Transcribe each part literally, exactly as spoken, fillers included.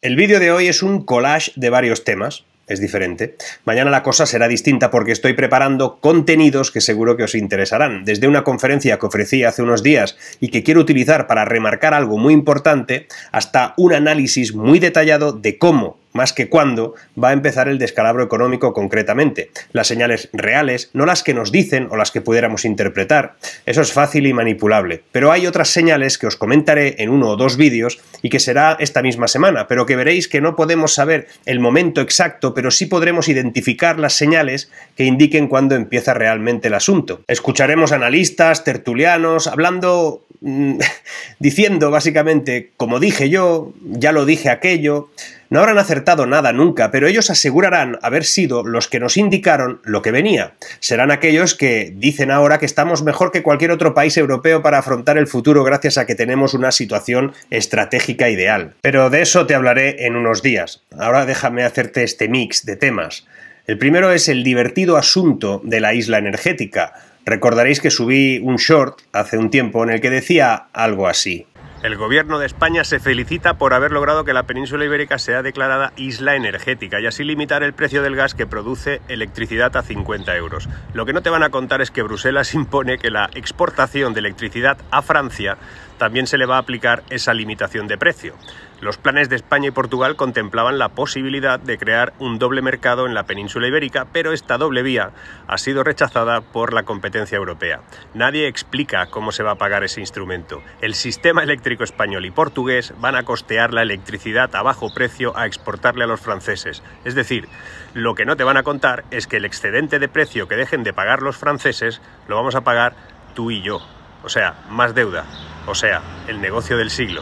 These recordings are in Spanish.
El vídeo de hoy es un collage de varios temas, es diferente. Mañana la cosa será distinta porque estoy preparando contenidos que seguro que os interesarán. Desde una conferencia que ofrecí hace unos días y que quiero utilizar para remarcar algo muy importante, hasta un análisis muy detallado de cómo, más que cuándo, va a empezar el descalabro económico concretamente. Las señales reales, no las que nos dicen o las que pudiéramos interpretar. Eso es fácil y manipulable. Pero hay otras señales que os comentaré en uno o dos vídeos y que será esta misma semana, pero que veréis que no podemos saber el momento exacto, pero sí podremos identificar las señales que indiquen cuándo empieza realmente el asunto. Escucharemos analistas, tertulianos, hablando, mmm, diciendo básicamente, como dije yo, ya lo dije aquello. No habrán acertado nada nunca, pero ellos asegurarán haber sido los que nos indicaron lo que venía. Serán aquellos que dicen ahora que estamos mejor que cualquier otro país europeo para afrontar el futuro gracias a que tenemos una situación estratégica ideal. Pero de eso te hablaré en unos días. Ahora déjame hacerte este mix de temas. El primero es el divertido asunto de la isla energética. Recordaréis que subí un short hace un tiempo en el que decía algo así. El gobierno de España se felicita por haber logrado que la península ibérica sea declarada isla energética y así limitar el precio del gas que produce electricidad a cincuenta euros. Lo que no te van a contar es que Bruselas impone que la exportación de electricidad a Francia también se le va a aplicar esa limitación de precio. Los planes de España y Portugal contemplaban la posibilidad de crear un doble mercado en la península ibérica, pero esta doble vía ha sido rechazada por la competencia europea. Nadie explica cómo se va a pagar ese instrumento. El sistema eléctrico español y portugués van a costear la electricidad a bajo precio a exportarle a los franceses. Es decir, lo que no te van a contar es que el excedente de precio que dejen de pagar los franceses lo vamos a pagar tú y yo. O sea, más deuda. O sea, el negocio del siglo.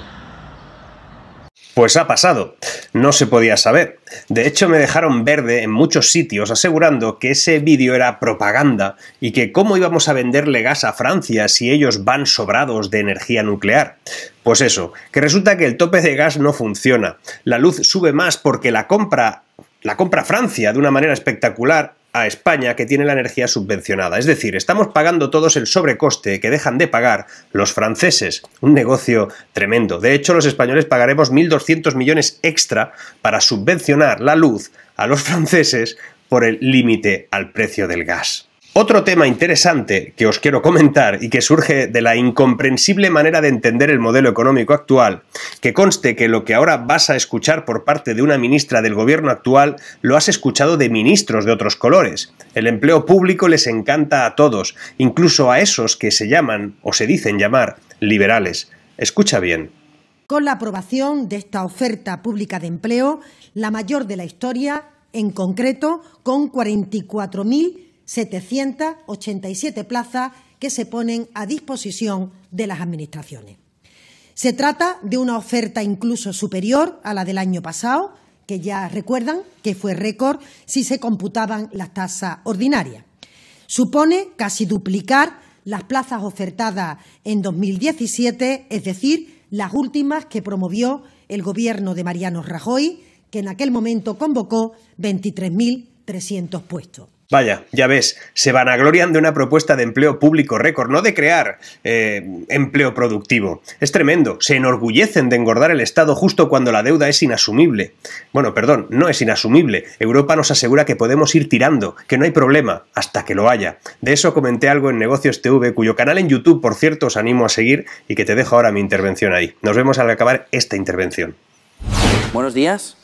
Pues ha pasado. No se podía saber. De hecho, me dejaron verde en muchos sitios asegurando que ese vídeo era propaganda y que cómo íbamos a venderle gas a Francia si ellos van sobrados de energía nuclear. Pues eso, que resulta que el tope de gas no funciona. La luz sube más porque la compra, la compra Francia de una manera espectacular a España, que tiene la energía subvencionada. Es decir, estamos pagando todos el sobrecoste que dejan de pagar los franceses. Un negocio tremendo. De hecho, los españoles pagaremos mil doscientos millones extra para subvencionar la luz a los franceses por el límite al precio del gas. Otro tema interesante que os quiero comentar y que surge de la incomprensible manera de entender el modelo económico actual, que conste que lo que ahora vas a escuchar por parte de una ministra del gobierno actual lo has escuchado de ministros de otros colores. El empleo público les encanta a todos, incluso a esos que se llaman o se dicen llamar liberales. Escucha bien. Con la aprobación de esta oferta pública de empleo, la mayor de la historia, en concreto con cuarenta y cuatro mil setecientas ochenta y siete plazas que se ponen a disposición de las administraciones. Se trata de una oferta incluso superior a la del año pasado, que ya recuerdan que fue récord si se computaban las tasas ordinarias. Supone casi duplicar las plazas ofertadas en dos mil diecisiete, es decir, las últimas que promovió el Gobierno de Mariano Rajoy, que en aquel momento convocó veintitrés mil trescientos puestos. Vaya, ya ves, se vanaglorian de una propuesta de empleo público récord, no de crear eh, empleo productivo. Es tremendo, se enorgullecen de engordar el Estado justo cuando la deuda es inasumible. Bueno, perdón, no es inasumible. Europa nos asegura que podemos ir tirando, que no hay problema, hasta que lo haya. De eso comenté algo en Negocios T V, cuyo canal en YouTube, por cierto, os animo a seguir y que te dejo ahora mi intervención ahí. Nos vemos al acabar esta intervención. Buenos días.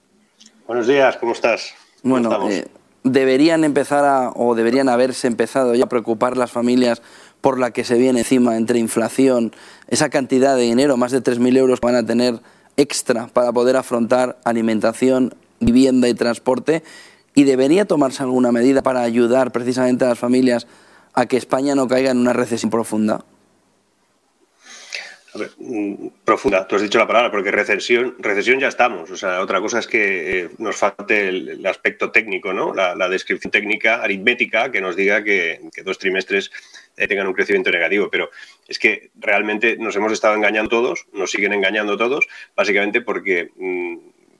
Buenos días, ¿cómo estás? ¿Cómo bueno, estamos? Eh... deberían empezar a, o deberían haberse empezado ya a preocupar las familias por la que se viene encima entre inflación, esa cantidad de dinero, más de tres mil euros que van a tener extra para poder afrontar alimentación, vivienda y transporte, y debería tomarse alguna medida para ayudar precisamente a las familias a que España no caiga en una recesión profunda. A ver, profunda, tú has dicho la palabra, porque recesión, recesión ya estamos. O sea, otra cosa es que eh, nos falte el, el aspecto técnico, ¿no? La, la descripción técnica, aritmética, que nos diga que, que dos trimestres eh, tengan un crecimiento negativo. Pero es que realmente nos hemos estado engañando todos, nos siguen engañando todos, básicamente porque mmm,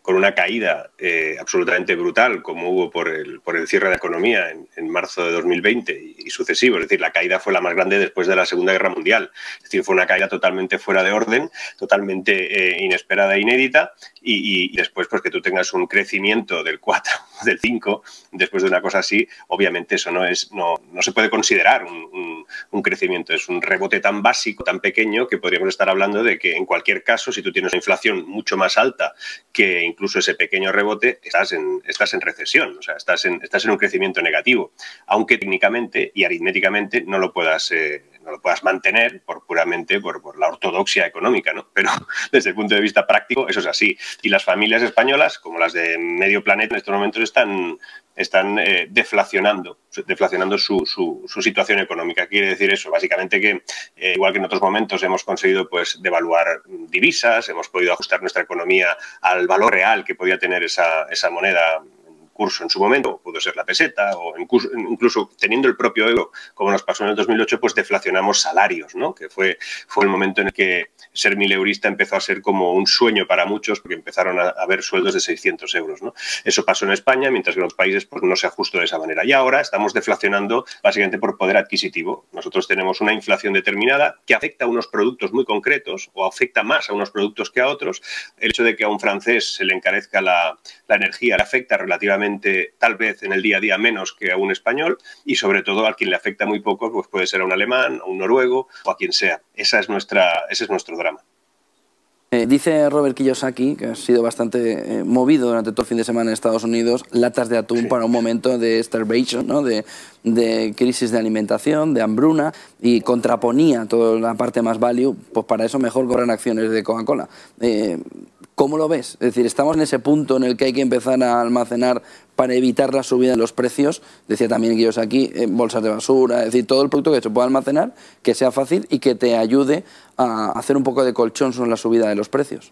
con una caída eh, absolutamente brutal, como hubo por el, por el cierre de la economía en, en marzo de dos mil veinte y, y sucesivo. Es decir, la caída fue la más grande después de la Segunda Guerra Mundial. Es decir, fue una caída totalmente fuera de orden, totalmente eh, inesperada e inédita, y, y después pues que tú tengas un crecimiento del cuatro, del cinco, después de una cosa así, obviamente eso no, es, no, no se puede considerar un, un, un crecimiento. Es un rebote tan básico, tan pequeño, que podríamos estar hablando de que en cualquier caso, si tú tienes una inflación mucho más alta que incluso ese pequeño rebote, estás en, estás en recesión, o sea, estás en, estás en un crecimiento negativo, aunque técnicamente y aritméticamente no lo puedas, eh, no lo puedas mantener por puramente por, por la ortodoxia económica, ¿no? Pero desde el punto de vista práctico eso es así. Y las familias españolas, como las de medio planeta en estos momentos, están, están eh, deflacionando, deflacionando su, su, su situación económica. Quiere decir eso, básicamente que eh, igual que en otros momentos hemos conseguido pues devaluar divisas, hemos podido ajustar nuestra economía al valor real que podía tener esa, esa moneda curso en su momento, pudo ser la peseta, o incluso, incluso teniendo el propio euro, como nos pasó en el dos mil ocho, pues deflacionamos salarios, ¿no? Que fue, fue el momento en el que ser mileurista empezó a ser como un sueño para muchos, porque empezaron a haber sueldos de seiscientos euros, ¿no? Eso pasó en España, mientras que en los países pues, no se ajustó de esa manera. Y ahora estamos deflacionando básicamente por poder adquisitivo. Nosotros tenemos una inflación determinada que afecta a unos productos muy concretos, o afecta más a unos productos que a otros. El hecho de que a un francés se le encarezca la, la energía le afecta relativamente, tal vez en el día a día menos que a un español, y sobre todo a quien le afecta muy poco pues puede ser a un alemán, a un noruego o a quien sea. Esa es nuestra, ese es nuestro drama. Eh, dice Robert Kiyosaki, que ha sido bastante eh, movido durante todo el fin de semana en Estados Unidos, latas de atún sí. para un momento de starvation, ¿no? de, de crisis de alimentación, de hambruna, y contraponía toda la parte más value, pues para eso mejor corren acciones de Coca-Cola. Eh, ¿Cómo lo ves? Es decir, estamos en ese punto en el que hay que empezar a almacenar para evitar la subida de los precios. Decía también Kiyosaki, eh, bolsas de basura, es decir, todo el producto que se pueda almacenar, que sea fácil y que te ayude a hacer un poco de colchón sobre la subida de los precios.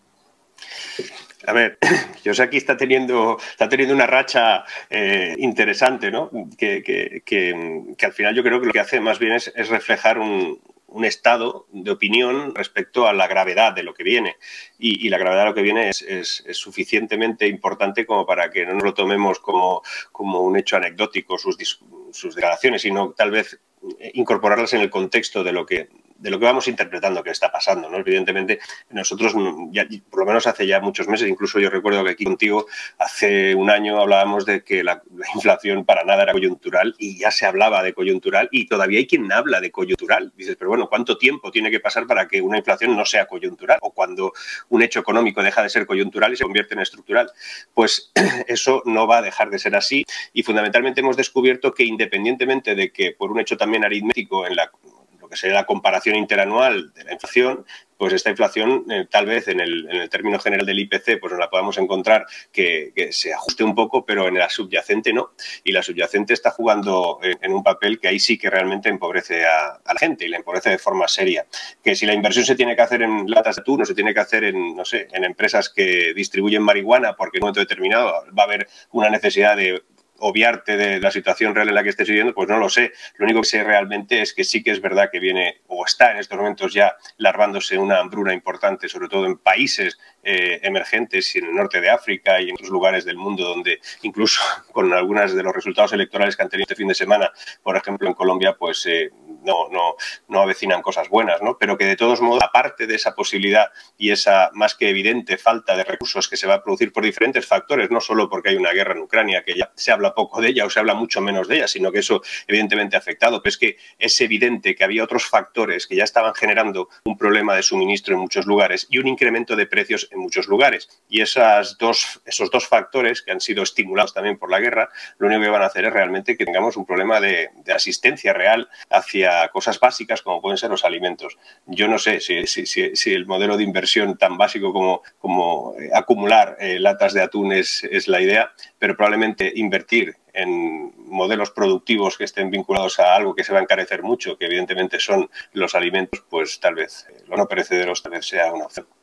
A ver, Kiyosaki está teniendo, está teniendo una racha eh, interesante, ¿no? Que, que, que, que al final yo creo que lo que hace más bien es, es reflejar un, un estado de opinión respecto a la gravedad de lo que viene. Y, y la gravedad de lo que viene es, es, es suficientemente importante como para que no nos lo tomemos como, como un hecho anecdótico, sus, sus declaraciones, sino tal vez incorporarlas en el contexto de lo que de lo que vamos interpretando que está pasando, ¿no? Evidentemente, nosotros, ya, por lo menos hace ya muchos meses, incluso yo recuerdo que aquí contigo hace un año hablábamos de que la, la inflación para nada era coyuntural, y ya se hablaba de coyuntural, y todavía hay quien habla de coyuntural. Dices, pero bueno, ¿cuánto tiempo tiene que pasar para que una inflación no sea coyuntural? O cuando un hecho económico deja de ser coyuntural y se convierte en estructural. Pues eso no va a dejar de ser así, y fundamentalmente hemos descubierto que independientemente de que por un hecho también aritmético en la que sería la comparación interanual de la inflación, pues esta inflación eh, tal vez en el, en el término general del I P C pues nos la podamos encontrar que, que se ajuste un poco, pero en la subyacente no. Y la subyacente está jugando en, en un papel que ahí sí que realmente empobrece a, a la gente, y la empobrece de forma seria. Que si la inversión se tiene que hacer en latas de atún, o se tiene que hacer en, no sé, en empresas que distribuyen marihuana, porque en un momento determinado va a haber una necesidad de obviarte de la situación real en la que estés viviendo, pues no lo sé. Lo único que sé realmente es que sí que es verdad que viene, o está en estos momentos ya larvándose una hambruna importante, sobre todo en países eh, emergentes y en el norte de África y en otros lugares del mundo, donde incluso con algunos de los resultados electorales que han tenido este fin de semana, por ejemplo en Colombia, pues eh, no, no, no avecinan cosas buenas, ¿no? Pero que de todos modos, aparte de esa posibilidad y esa más que evidente falta de recursos que se va a producir por diferentes factores, no solo porque hay una guerra en Ucrania, que ya se habla poco de ella o se habla mucho menos de ella, sino que eso evidentemente ha afectado, pero es que es evidente que había otros factores que ya estaban generando un problema de suministro en muchos lugares y un incremento de precios en muchos lugares. Y esas dos, esos dos factores que han sido estimulados también por la guerra, lo único que van a hacer es realmente que tengamos un problema de, de asistencia real hacia cosas básicas como pueden ser los alimentos. Yo no sé si, si, si, si el modelo de inversión tan básico como, como eh, acumular eh, latas de atún es, es la idea, pero probablemente invertir en modelos productivos que estén vinculados a algo que se va a encarecer mucho, que evidentemente son los alimentos, pues tal vez eh, los no perecederos tal vez sea una opción.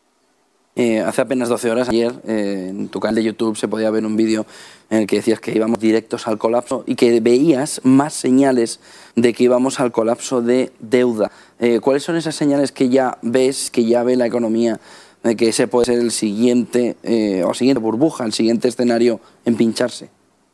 Eh, hace apenas doce horas, ayer, eh, en tu canal de YouTube se podía ver un vídeo en el que decías que íbamos directos al colapso y que veías más señales de que íbamos al colapso de deuda. Eh, ¿Cuáles son esas señales que ya ves, que ya ve la economía de que ese puede ser el siguiente, eh, o siguiente burbuja, el siguiente escenario en pincharse?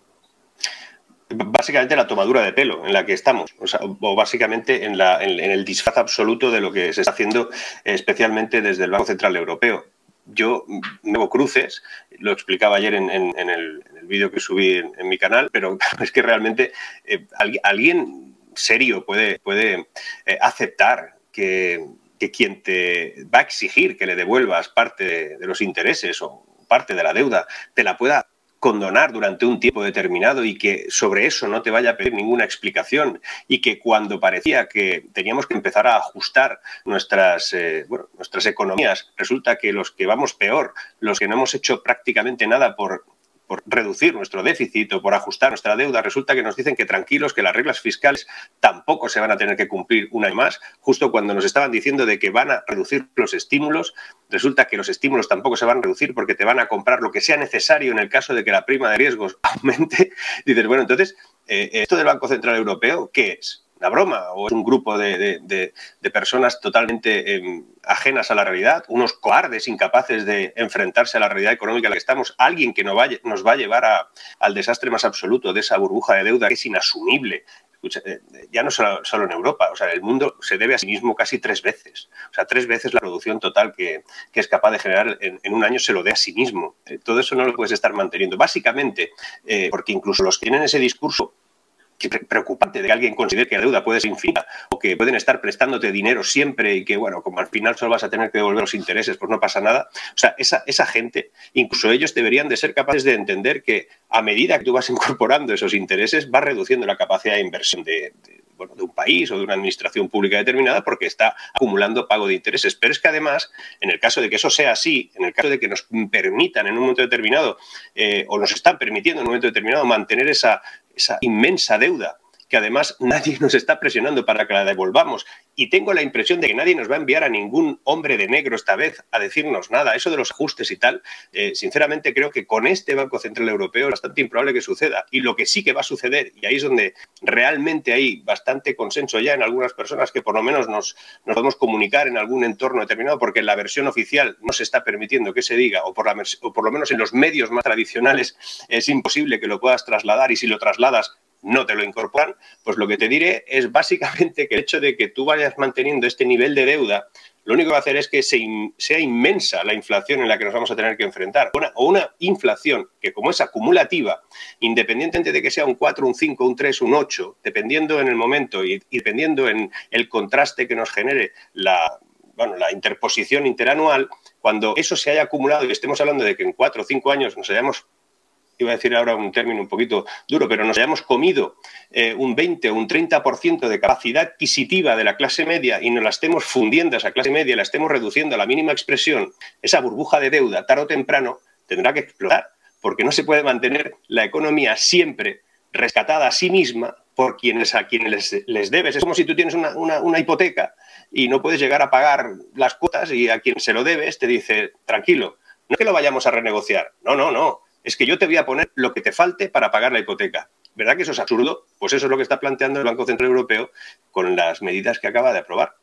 Básicamente la tomadura de pelo en la que estamos, o, sea, o básicamente en, la, en, en el disfraz absoluto de lo que se está haciendo, especialmente desde el Banco Central Europeo. Yo me hago cruces, lo explicaba ayer en, en, en el, en el vídeo que subí en, en mi canal, pero es que realmente eh, alguien serio puede, puede eh, aceptar que, que quien te va a exigir que le devuelvas parte de, de los intereses o parte de la deuda te la pueda condonar durante un tiempo determinado y que sobre eso no te vaya a pedir ninguna explicación, y que cuando parecía que teníamos que empezar a ajustar nuestras, eh, bueno, nuestras economías, resulta que los que vamos peor, los que no hemos hecho prácticamente nada por, por reducir nuestro déficit o por ajustar nuestra deuda, resulta que nos dicen que tranquilos, que las reglas fiscales tampoco se van a tener que cumplir un año más, justo cuando nos estaban diciendo de que van a reducir los estímulos. Resulta que los estímulos tampoco se van a reducir porque te van a comprar lo que sea necesario en el caso de que la prima de riesgos aumente. Dices, bueno, entonces, eh, ¿esto del Banco Central Europeo qué es? ¿Una broma? ¿O es un grupo de, de, de, de personas totalmente eh, ajenas a la realidad? ¿Unos cobardes incapaces de enfrentarse a la realidad económica en la que estamos? ¿Alguien que nos va, nos va a llevar a, al desastre más absoluto de esa burbuja de deuda que es inasumible? Escucha, eh, ya no solo, solo en Europa, o sea, el mundo se debe a sí mismo casi tres veces. O sea, tres veces la producción total que, que es capaz de generar en, en un año se lo dé a sí mismo. Eh, todo eso no lo puedes estar manteniendo. Básicamente, eh, porque incluso los que tienen ese discurso preocupante de que alguien considere que la deuda puede ser infinita o que pueden estar prestándote dinero siempre y que, bueno, como al final solo vas a tener que devolver los intereses, pues no pasa nada. O sea, esa, esa gente, incluso ellos deberían de ser capaces de entender que a medida que tú vas incorporando esos intereses, vas reduciendo la capacidad de inversión de, de, bueno, de un país o de una administración pública determinada porque está acumulando pago de intereses. Pero es que además, en el caso de que eso sea así, en el caso de que nos permitan en un momento determinado eh, o nos están permitiendo en un momento determinado mantener esa esa inmensa deuda, que además nadie nos está presionando para que la devolvamos, y tengo la impresión de que nadie nos va a enviar a ningún hombre de negro esta vez a decirnos nada. Eso de los ajustes y tal, eh, sinceramente creo que con este Banco Central Europeo es bastante improbable que suceda. Y lo que sí que va a suceder, y ahí es donde realmente hay bastante consenso ya en algunas personas que por lo menos nos, nos podemos comunicar en algún entorno determinado, porque en la versión oficial no se está permitiendo que se diga, o por, la, o por lo menos en los medios más tradicionales es imposible que lo puedas trasladar, y si lo trasladas no te lo incorporan, pues lo que te diré es básicamente que el hecho de que tú vayas manteniendo este nivel de deuda, lo único que va a hacer es que se in, sea inmensa la inflación en la que nos vamos a tener que enfrentar, una, o una inflación que, como es acumulativa, independientemente de que sea un cuatro, un cinco, un tres, un ocho, dependiendo en el momento y, y dependiendo en el contraste que nos genere la, bueno, la interposición interanual, cuando eso se haya acumulado y estemos hablando de que en cuatro o cinco años nos hayamos, iba a decir ahora un término un poquito duro, pero nos hayamos comido eh, un veinte o un treinta por ciento de capacidad adquisitiva de la clase media y nos la estemos fundiendo a esa clase media, la estemos reduciendo a la mínima expresión, esa burbuja de deuda, tarde o temprano, tendrá que explotar, porque no se puede mantener la economía siempre rescatada a sí misma por quienes a quienes les, les debes. Es como si tú tienes una, una, una hipoteca y no puedes llegar a pagar las cuotas, y a quien se lo debes te dice, tranquilo, no es que lo vayamos a renegociar, no, no, no. Es que yo te voy a poner lo que te falte para pagar la hipoteca. ¿Verdad que eso es absurdo? Pues eso es lo que está planteando el Banco Central Europeo con las medidas que acaba de aprobar.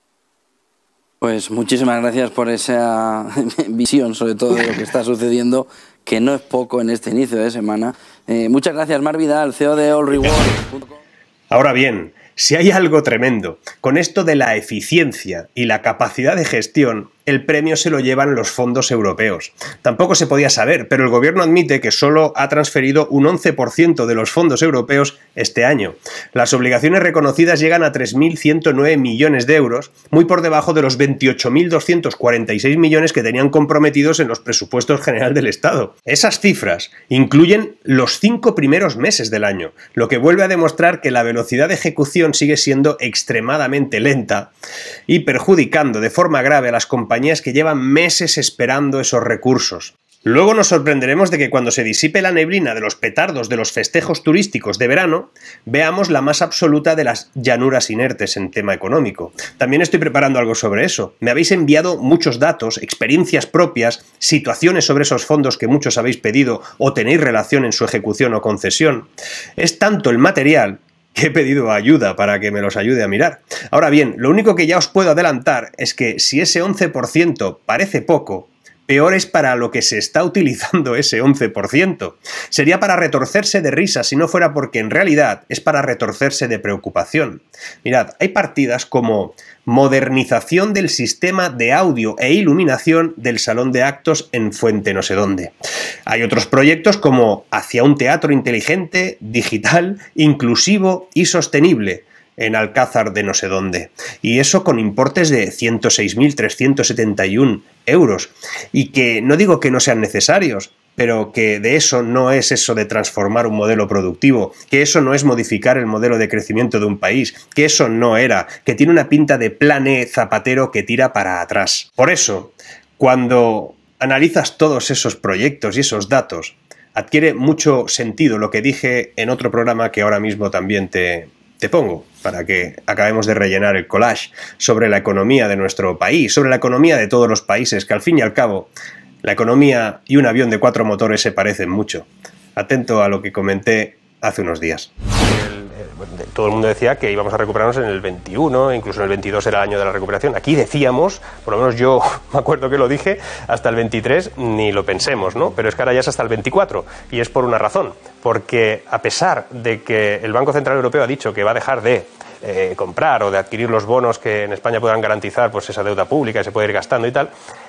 Pues muchísimas gracias por esa visión, sobre todo de lo que está sucediendo, que no es poco en este inicio de semana. Eh, muchas gracias, Marc Vidal, C E O de All Reward punto com. Ahora bien, si hay algo tremendo con esto de la eficiencia y la capacidad de gestión, el premio se lo llevan los fondos europeos. Tampoco se podía saber, pero el gobierno admite que solo ha transferido un once por ciento de los fondos europeos este año. Las obligaciones reconocidas llegan a tres mil ciento nueve millones de euros, muy por debajo de los veintiocho mil doscientos cuarenta y seis millones que tenían comprometidos en los presupuestos generales del Estado. Esas cifras incluyen los cinco primeros meses del año, lo que vuelve a demostrar que la velocidad de ejecución sigue siendo extremadamente lenta y perjudicando de forma grave a las compañías que llevan meses esperando esos recursos. Luego nos sorprenderemos de que cuando se disipe la neblina de los petardos de los festejos turísticos de verano, veamos la más absoluta de las llanuras inertes en tema económico. También estoy preparando algo sobre eso. Me habéis enviado muchos datos, experiencias propias, situaciones sobre esos fondos que muchos habéis pedido o tenéis relación en su ejecución o concesión. Es tanto el material que he pedido ayuda para que me los ayude a mirar. Ahora bien, lo único que ya os puedo adelantar es que si ese once por ciento parece poco, peor es para lo que se está utilizando ese once por ciento. Sería para retorcerse de risa si no fuera porque en realidad es para retorcerse de preocupación. Mirad, hay partidas como modernización del sistema de audio e iluminación del salón de actos en Fuente no sé dónde. Hay otros proyectos como hacia un teatro inteligente, digital, inclusivo y sostenible en Alcázar de no sé dónde. Y eso con importes de ciento seis mil trescientos setenta y uno euros. Y que no digo que no sean necesarios, pero que de eso no es eso de transformar un modelo productivo, que eso no es modificar el modelo de crecimiento de un país, que eso no era, que tiene una pinta de plan E Zapatero que tira para atrás. Por eso, cuando analizas todos esos proyectos y esos datos, adquiere mucho sentido lo que dije en otro programa que ahora mismo también te... te pongo, para que acabemos de rellenar el collage sobre la economía de nuestro país, sobre la economía de todos los países, que al fin y al cabo, la economía y un avión de cuatro motores se parecen mucho. Atento a lo que comenté hace unos días. Todo el mundo decía que íbamos a recuperarnos en el veintiuno, incluso en el veintidós era el año de la recuperación. Aquí decíamos, por lo menos yo me acuerdo que lo dije, hasta el veintitrés ni lo pensemos, ¿no? Pero es que ahora ya es hasta el veinticuatro, y es por una razón, porque a pesar de que el Banco Central Europeo ha dicho que va a dejar de eh, comprar o de adquirir los bonos que en España puedan garantizar pues esa deuda pública y se puede ir gastando y tal,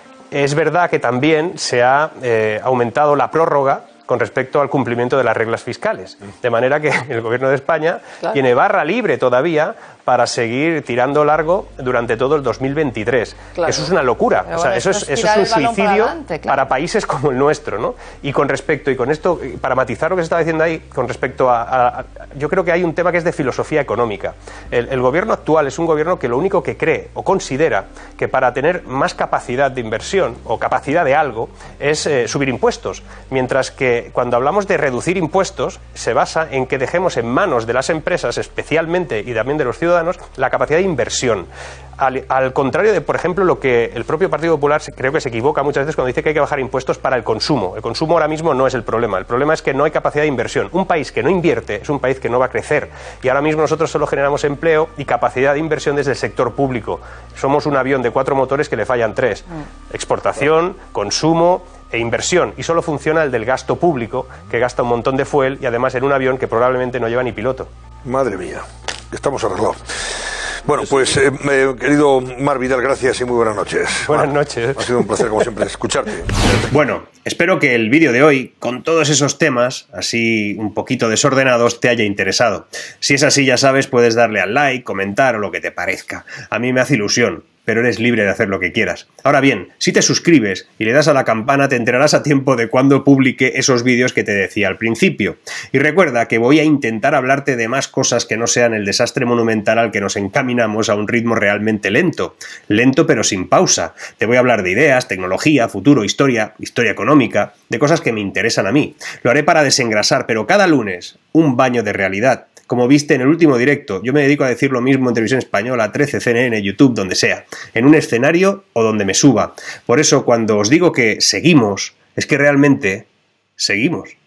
es verdad que también se ha eh, aumentado la prórroga con respecto al cumplimiento de las reglas fiscales. De manera que el Gobierno de España claro. tiene barra libre todavía para seguir tirando largo durante todo el dos mil veintitrés. Claro. Eso es una locura. O sea, eso es, eso es un suicidio para, adelante, claro. para países como el nuestro, ¿no? Y con respecto, y con esto, para matizar lo que se estaba diciendo ahí, con respecto a, a, a yo creo que hay un tema que es de filosofía económica. El, el Gobierno actual es un Gobierno que lo único que cree o considera que para tener más capacidad de inversión o capacidad de algo es eh, subir impuestos, mientras que cuando hablamos de reducir impuestos se basa en que dejemos en manos de las empresas, especialmente y también de los ciudadanos, la capacidad de inversión. Al, al contrario de, por ejemplo, lo que el propio Partido Popular creo que se equivoca muchas veces cuando dice que hay que bajar impuestos para el consumo. El consumo ahora mismo no es el problema. El problema es que no hay capacidad de inversión. Un país que no invierte es un país que no va a crecer. Y ahora mismo nosotros solo generamos empleo y capacidad de inversión desde el sector público. Somos un avión de cuatro motores que le fallan tres. Exportación, consumo e inversión. Y solo funciona el del gasto público, que gasta un montón de fuel y además en un avión que probablemente no lleva ni piloto. Madre mía, estamos arreglados. Bueno, pues, eh, eh, querido Marc Vidal, gracias y muy buenas noches. Buenas Marc, noches. Ha sido un placer, como siempre, escucharte. Bueno, espero que el vídeo de hoy, con todos esos temas, así un poquito desordenados, te haya interesado. Si es así, ya sabes, puedes darle al like, comentar o lo que te parezca. A mí me hace ilusión, pero eres libre de hacer lo que quieras. Ahora bien, si te suscribes y le das a la campana, te enterarás a tiempo de cuando publique esos vídeos que te decía al principio. Y recuerda que voy a intentar hablarte de más cosas que no sean el desastre monumental al que nos encaminamos a un ritmo realmente lento. Lento pero sin pausa. Te voy a hablar de ideas, tecnología, futuro, historia, historia económica, de cosas que me interesan a mí. Lo haré para desengrasar, pero cada lunes un baño de realidad. Como viste en el último directo, yo me dedico a decir lo mismo en Televisión Española, trece, C N N, YouTube, donde sea, en un escenario o donde me suba. Por eso, cuando os digo que seguimos, es que realmente seguimos.